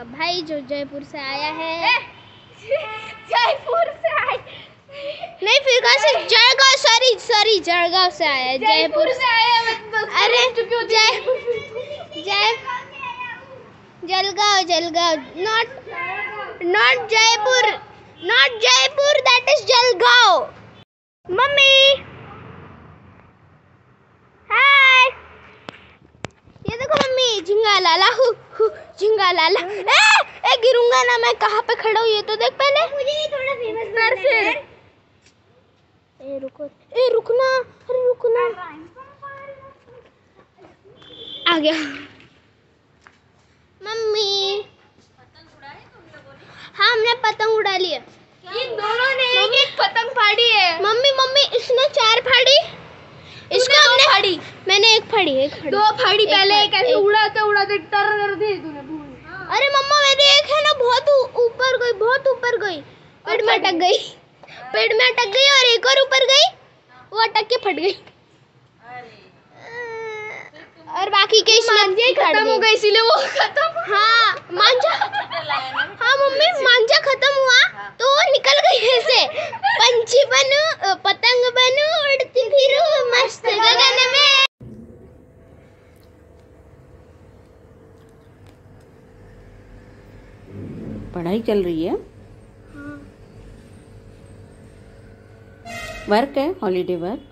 भाई जो जयपुर से आया है। जयपुर से आया नहीं, फिर कहाँ से? जयगांव, सॉरी जयगांव से आया है। जयपुर से आया है। अरे Jalgaon, not Jaipur, that is Jalgaon. Mummy hi, ये देखो मम्मी, झिंगा लाला झिंगा लाला। ए गिरूंगा ना मैं, कहाँ पे खड़ा हूँ ये तो देख पहले। मुझे थोड़ा फेमस कर फिर। रुकना, अरे रुकना। आ गया मम्मी। हाँ हमने पतंग उड़ा ली है। इन दोनों ने एक पतंग फाड़ी है। मम्मी इसने 4 फाड़ी, इसको हमने फाड़ी। मैंने एक फाड़ी 2 फाड़ी पहले। एक ऐसे उड़ाते टर कर दी तूने। अरे मम्मा मेरी एक है ना बहुत ऊपर गई, पेड़ में अटक गई और एक और ऊपर गई, वो अटक के फट गई। और बाकी के मांझे खत्म हो गए, इसीलिए वो खत्म। हाँ मांझा, हाँ मम्मी मांझा खत्म हुआ तो वो निकल गई ऐसे। पंछी बनूं, पतंग बनूं, उड़ती फिरूं मस्त गगन में। पढ़ाई चल रही है? हाँ। वर्क है, हॉलीडे वर्क?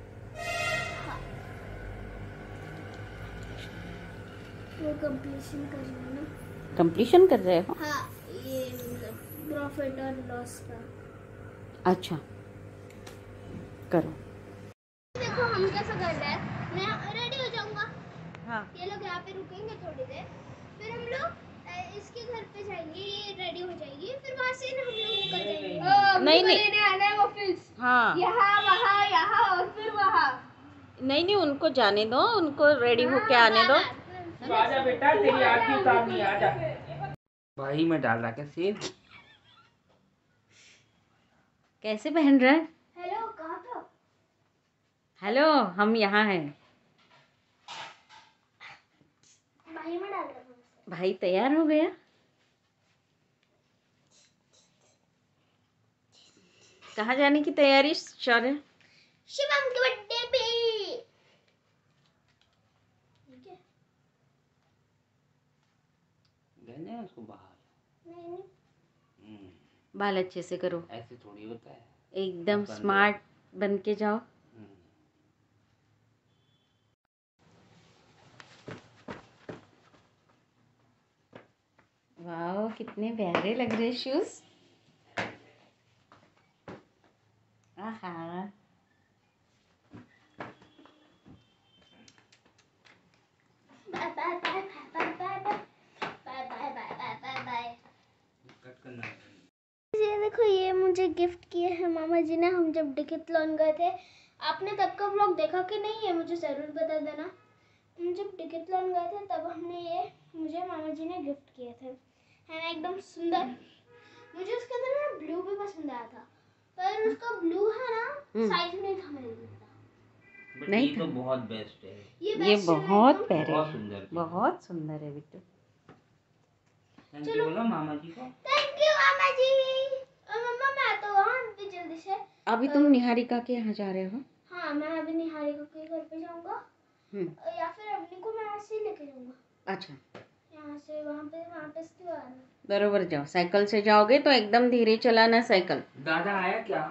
वो कंप्लीशन कर रहे हैं ना। कंप्लीशन कर रहे हो? हाँ, ये प्रॉफिट और लॉस का। अच्छा करो। देखो हम कैसा कर रहे हैं, मैं रेडी हो जाऊंगा। हाँ। ये लोग यहाँ पे रुकेंगे थोड़ी देर, फिर हम लोग इसके घर पे जाएंगे, ये रेडी हो जाएगी, फिर वहाँ से ना हम लोग निकल जाएंगे। नहीं आना है ऑफिस। हाँ यहाँ और फिर वहाँ। नहीं उनको जाने दो, उनको रेडी होके आने दो। तो आजा बेटा, तेरी आरती उतारनी है, आजा। भाई मैं डाल रहा क्या सेब? कैसे पहन रहा है? हेलो कहाँ था? हेलो हम यहाँ हैं। भाई में डाल रहा था। भाई तैयार हो गया? कहाँ जाने की तैयारी शौर्य? शिवम के बर्थडे पे। उसको बाहर नहीं। बाल अच्छे से करो, ऐसे थोड़ी होता है। एकदम स्मार्ट बन के जाओ। वाह कितने प्यारे लग रहे शूज। आहा ये देखो, ये मुझे गिफ्ट किए हैं मामा जी ने। हम जब डिकैथलॉन गए थे, आपने तब का व्लॉग देखा कि नहीं है मुझे ज़रूर बता देना। हम जब डिकैथलॉन गए थे तब हमने ये मुझे मामा जी ने गिफ्ट किए थे, है ना एकदम सुंदर। मुझे उसके अंदर ना ब्लू भी पसंद आया था, पर उसका ब्लू है ना साइज नहीं था मेरे लिए। नहीं ये तो बहुत बेस्ट है। ये बहुत प्यारे, बहुत सुंदर है बिट्टू। थैंक यू बोलो मामा जी को। थैंक यू मामा जी। मम्मा मैं तो वहाँ भी जल्दी से। अभी तुम निहारिका के यहाँ जा रहे हो? हाँ मैं अभी निहारिका के घर पे जाऊँगा, या फिर अवनी को मैं ऐसे ही लेके जाऊँगा। अच्छा यहाँ से वहाँ पे इसके बाद बरोबर जाओ। साइकिल से जाओगे तो एकदम धीरे चलाना साइकिल। दादा आया क्या?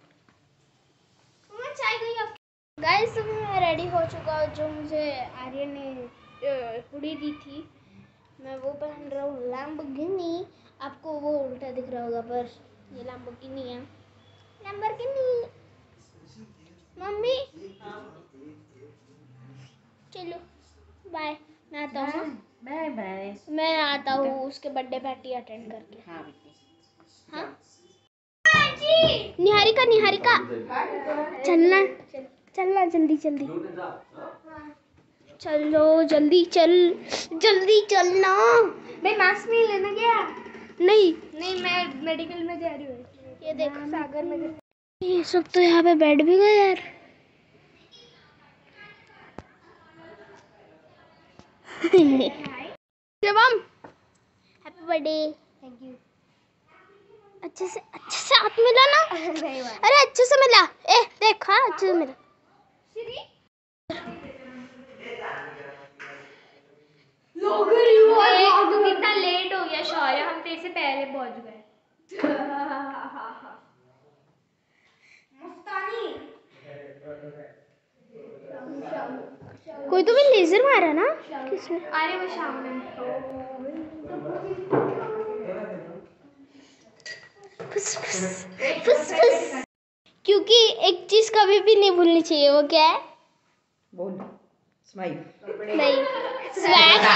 मैं चाय गई अब। गाइस मैं रेडी हो चुका हूँ। जो मुझे आर्यन ने हुडी दी थी मैं वो पहन रहा हूँ। लैम्बोर्गिनी, आपको वो उल्टा दिख रहा होगा पर ये लैम्बोर्गिनी है। लैम्बोर्गिनी मम्मी चलो बाय, मैं आता हूँ। Bye bye. मैं आता हूँ उसके बर्थडे पार्टी अटेंड करके। हाँ निहारिका चलना जल्दी चलो, जल्दी चलना। मैं मास्क नहीं लेना क्या? नहीं मैं मेडिकल में जा रही हूँ। ये देख सागर में ये सब तो यहाँ पे बैठ भी गए यार। Shivam happy birthday. Thank you. अच्छे से हाथ मिला ना। अरे अच्छे से मिला। देख हाँ अच्छे से मिला। तू कितना लेट हो गया शौर्य, हम तेरे से पहले पहुंच गए। कोई तो भी लेजर मारा ना किसने? अरे वो शाम में फुस फुस फुस फुस। क्योंकि एक चीज कभी भी नहीं भूलनी चाहिए, वो क्या है? बोल। स्माइल। नहीं, स्वैग।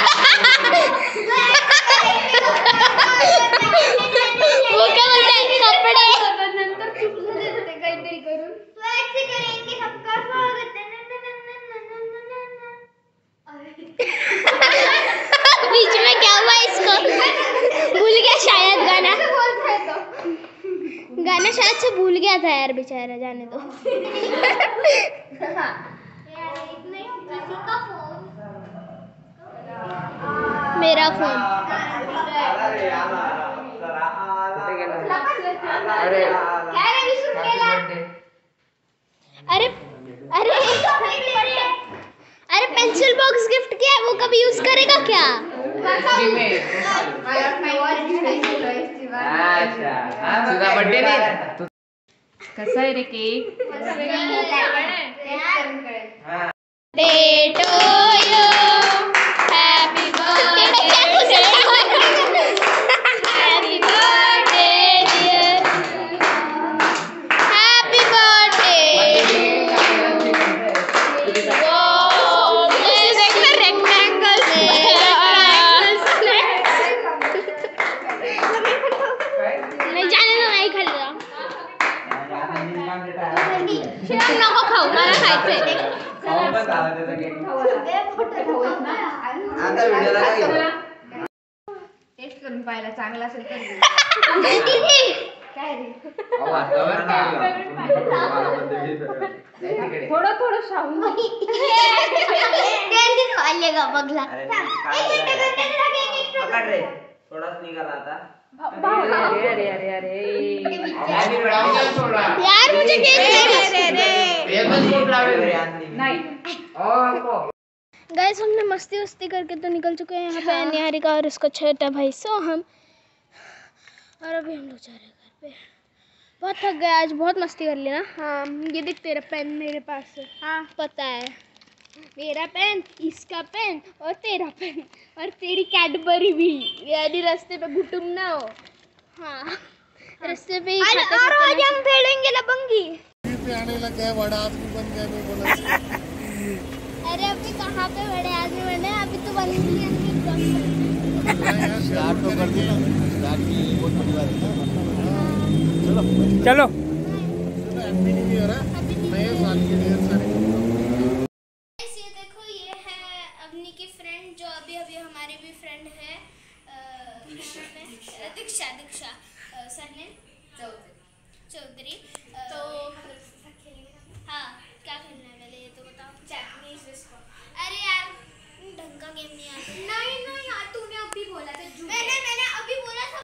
वो क्या बोलते हैं? कपड़े। नंतर चुपचाप देते काहीतरी करून स्वैग से करेंगे सबका स्वागत। बीच में क्या हुआ इसको? भूल गया शायद गाना। गाना शायद से भूल गया था यार, बेचारा, जाने दो। मेरा फोन। अरे अरे अरे पेंसिल बॉक्स गिफ्ट किया है, वो कभी यूज करेगा क्या? तुझा बर्थडे नाही? कसा आहे रे cake? Day to you, happy birthday, happy birthday dear, happy birthday. Wow, this is a rectangle. नहीं जाने दो, नहीं खा लिया। नको खाऊ, मला खायचंय। टेस्ट करून पाहिला, चांगला असेल तर काय रे? थोडं थोडं शाहू खाल्लेगा बघला। थोडाच निघाला आता। अरे अरे अरे यार मुझे नाही। गाइस हमने मस्ती वस्ती करके तो निकल चुके हैं यहाँ पे निहारिका और उसका छोटा भाई सोहम, और अभी हम लोग जा रहे हैं घर पे। बहुत थक गए आज, बहुत मस्ती कर ली ना। हाँ ये देख तेरा पेन मेरे पास है। हाँ पता है, मेरा पेन, इसका पेन और तेरा पेन और तेरी कैडबरी भी, यानी रास्ते पे घुटुम ना हो। हाँ रास्ते पे ही आज हम फेलेंगे लबंगी। आने लगा बड़ा आदमी बन गया, मैं बोला। अरे अभी कहाँ पे बड़े आदमी बने, अभी तो बन गए। स्टार्ट तो कर दिया, स्टार्ट की बहुत बड़ी बात है। चलो चलो हैप्पी न्यू ईयर है, नए साल के ढेर सारे। ये देखो, ये है अवनी की फ्रेंड, जो अभी अभी हमारी भी फ्रेंड है। दीक्षा सरनेम चौधरी। तो हाँ क्या खेलना है पहले ये तो बताओ। Japanese disco. अरे यार ढंग का गेम नहीं आता। नहीं यार, तूने अभी बोला था। मैंने अभी बोला था।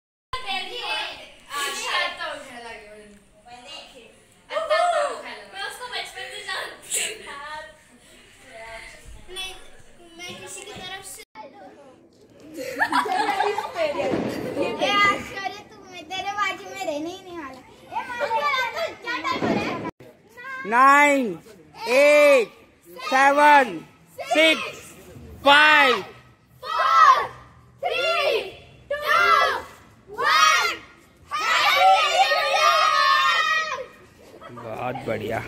मैं उसको बचपन से जानती हूँ। नहीं मैं किसी की तरफ से तेरे बाजू में रहने ही नहीं वाला। 9 8 7 6 5 4 3 2 1 बहुत बढ़िया।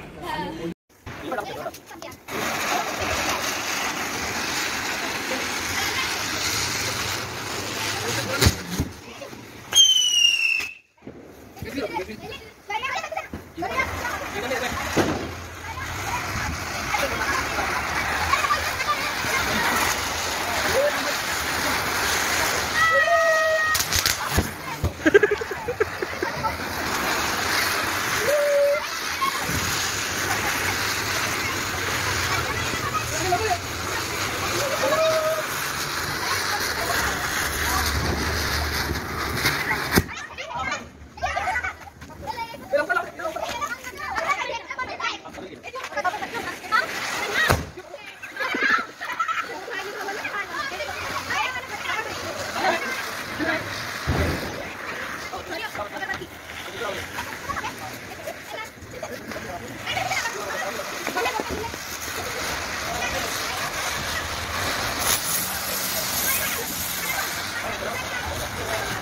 है।